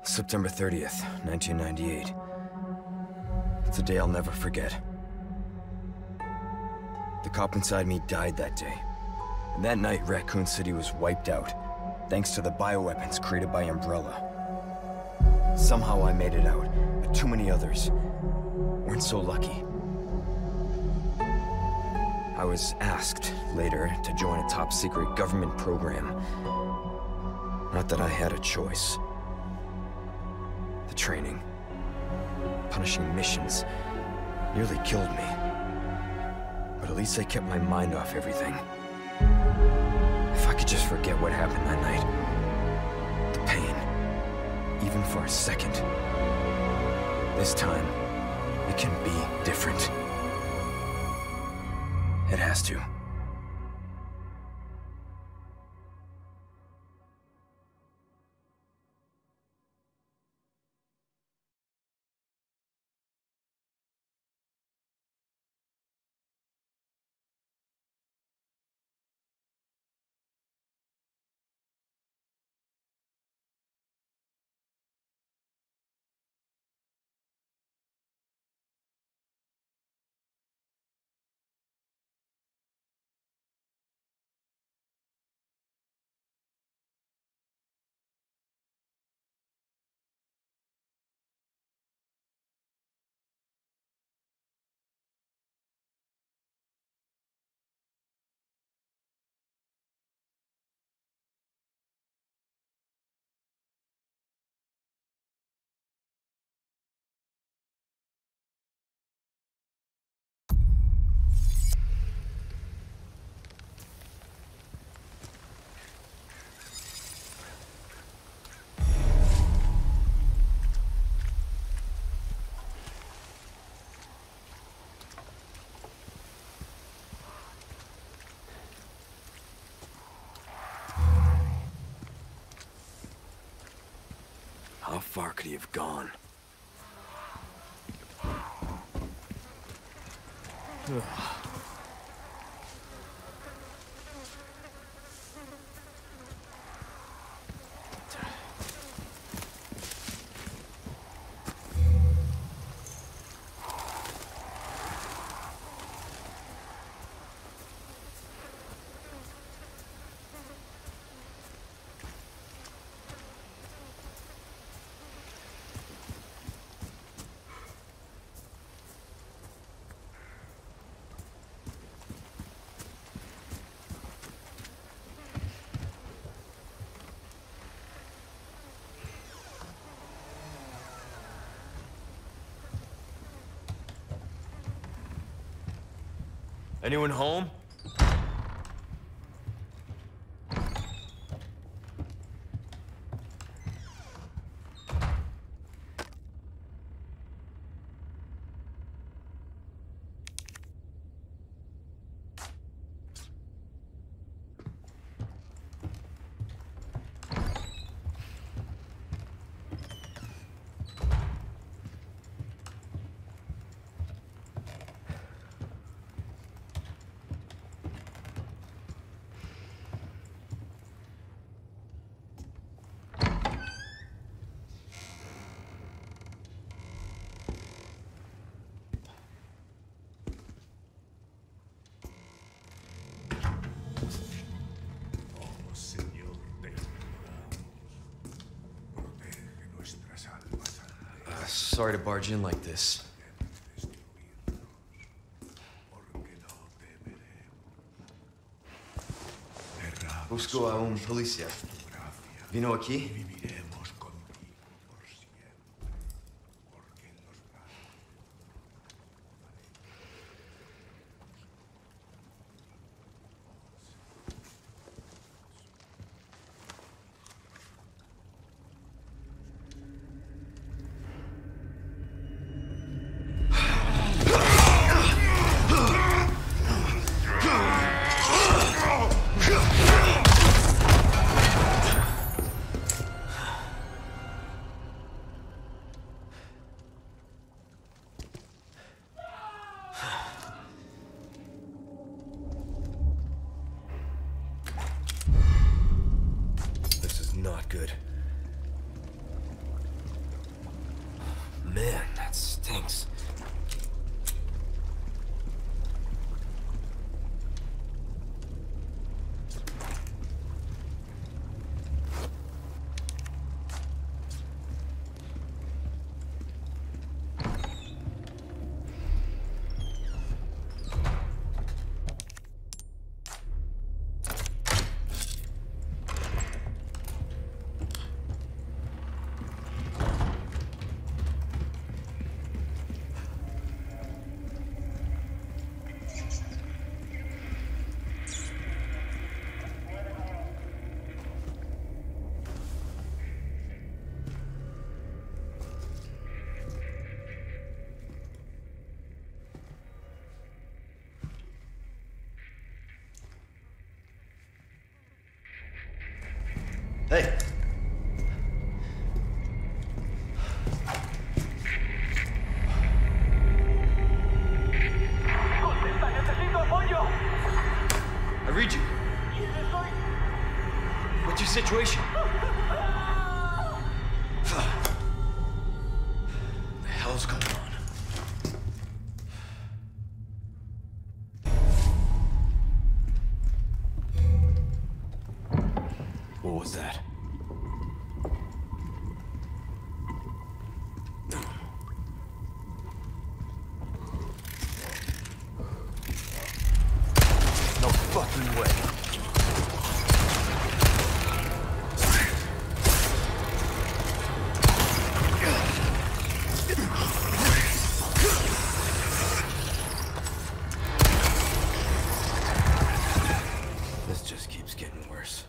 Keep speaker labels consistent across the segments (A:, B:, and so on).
A: September 30th, 1998. It's a day I'll never forget. The cop inside me died that day. And that night, Raccoon City was wiped out, thanks to the bioweapons created by Umbrella. Somehow I made it out, but too many others weren't so lucky. I was asked later to join a top-secret government program. Not that I had a choice. The training, punishing missions, nearly killed me. But at least I kept my mind off everything. If I could just forget what happened that night. The pain, even for a second. This time, it can be different. It has to. How far could he have gone? Anyone home? Sorry to barge in like this. Busco a un policía. ¿Vino aquí? Not good. man, that stinks.
B: Hey!
C: ¡Contesta! ¡Necesito apoyo!
B: I read you. What's your situation? What the hell's going on?
A: What was that?
B: No fucking way.
A: This just keeps getting worse.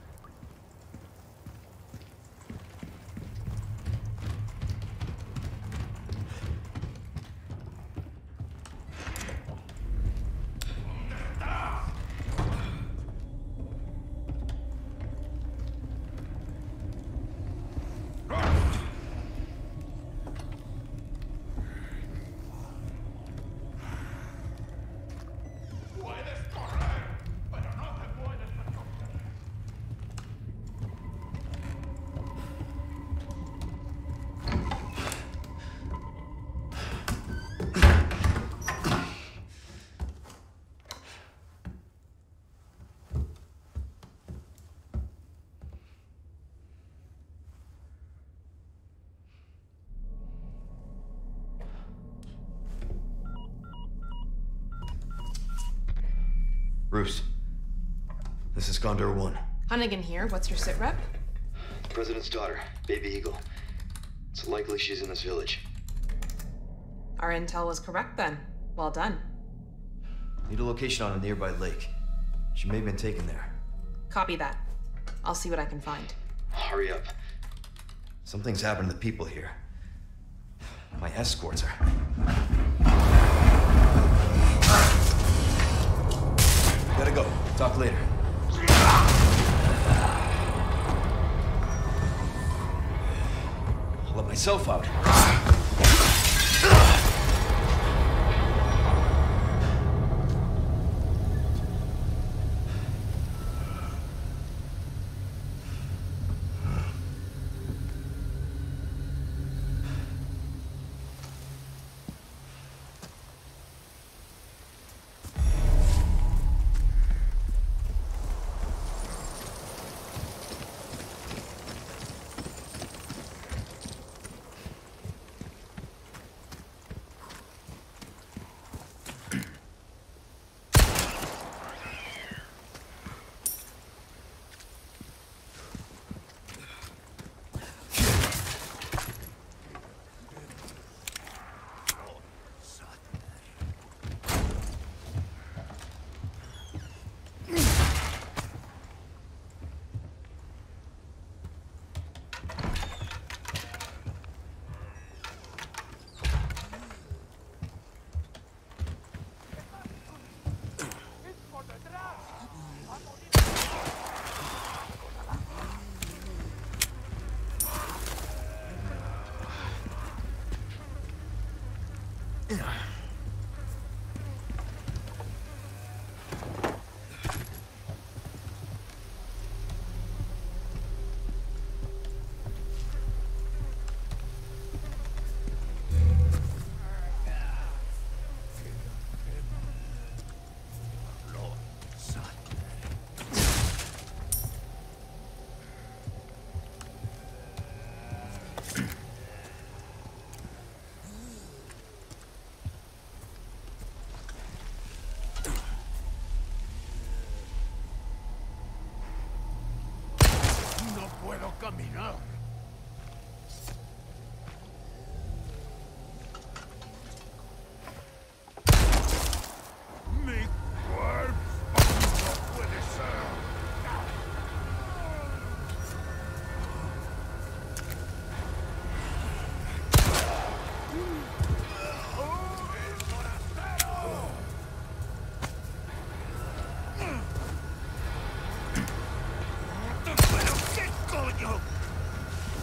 B: Bruce, this is Condor 1.
D: Hunnigan here. What's your sit rep?
B: President's daughter, Baby Eagle. It's likely she's in this village.
D: Our intel was correct then. Well done.
B: Need a location on a nearby lake. She may have been taken there.
D: Copy that. I'll see what I can find.
B: Hurry up. Something's happened to the people here. My escorts are... Gotta go. Talk later. I'll let myself out.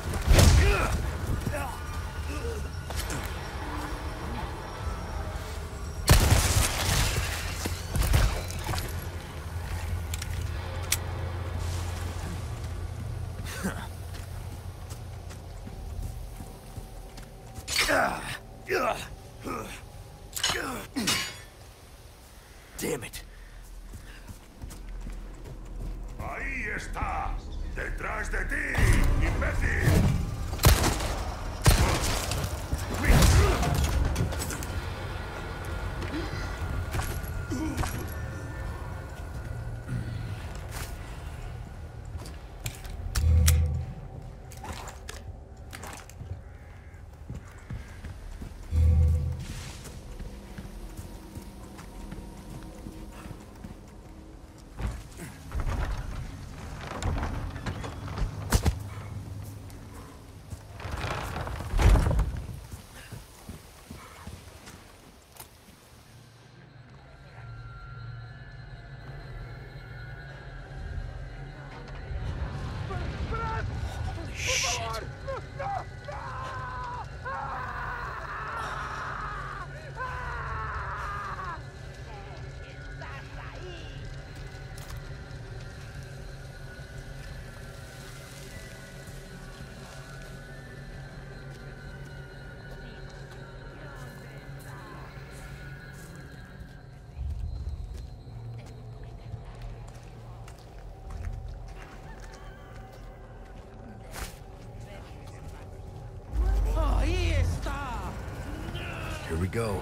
A: Damn it.
E: Ahí está. Detrás de ti, imbécil.
A: Here we go.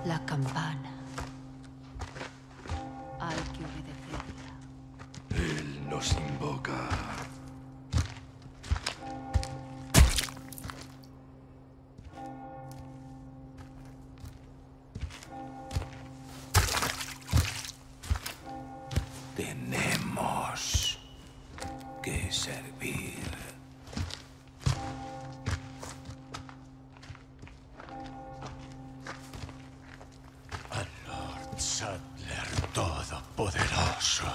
F: La campana. Hay que obedecerla.
E: Él nos invoca. Tenemos que servir. Al Lord Saddler Todopoderoso.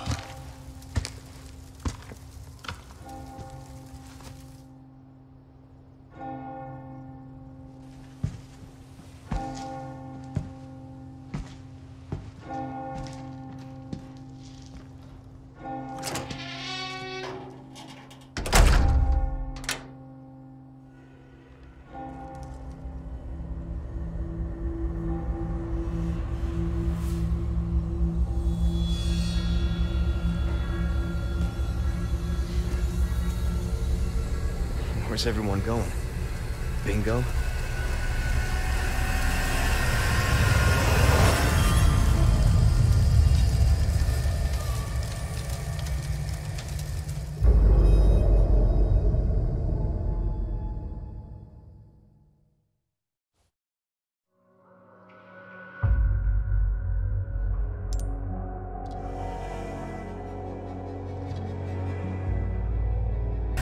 A: Where's everyone going? Bingo?